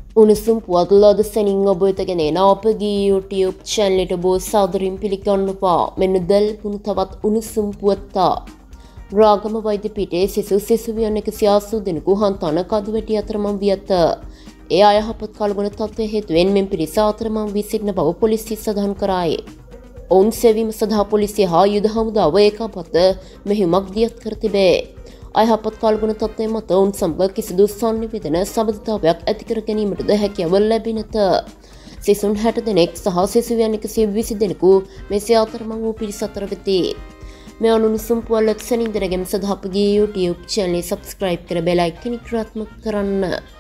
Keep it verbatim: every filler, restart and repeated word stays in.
උණුසුම් පුවත්ලද සැනින් ඔබ වෙතගෙන එන අපගේ YouTube channel එකට බොහෝ සාදරයෙන් පිළිගන්නවා. මෙන්න දැල්පුණු තවත් උණුසුම් පුවත්තා. රාගම වෛද්‍ය පීඨයේ සිසු සිසුවියන් එකසිය අසූ දෙනෙකු හන්තාන කඳුවැටි අතරමං වී ඇත. ඒ අයහපත් කාලගුණ තත්ත්වය හේතුවෙන් මෙම පිරිස අතරමං වී සිටින බව පොලිසිය සඳහන් කරයි. ඔවුන් සෙවීම සඳහා පොලිසිය හා යුද හමුදාව ඒකාපත මෙහෙයුමක් දියත් කර තිබේ. අයහපත් කාලගුණ තත්ත්වය මත ඔවුන් සමග කිසිදු සංනිවේදන සබඳතාවයක් ඇති කර ගැනීමටද හැකියාව ලැබී නැත. සිසුන් හැට දෙනෙක් සහ සිසුවියන් එකසිය විසි දෙනෙකු මෙසේ අතරමං වූ පිරිස අතර වෙති. මේ අනුණුසුම් පුවත්පත් සැනින්දරගැම සඳහා අපගේ YouTube channel එක subscribe කර බෙල් අයිකන් ක්‍රියාත්මක කරන්න.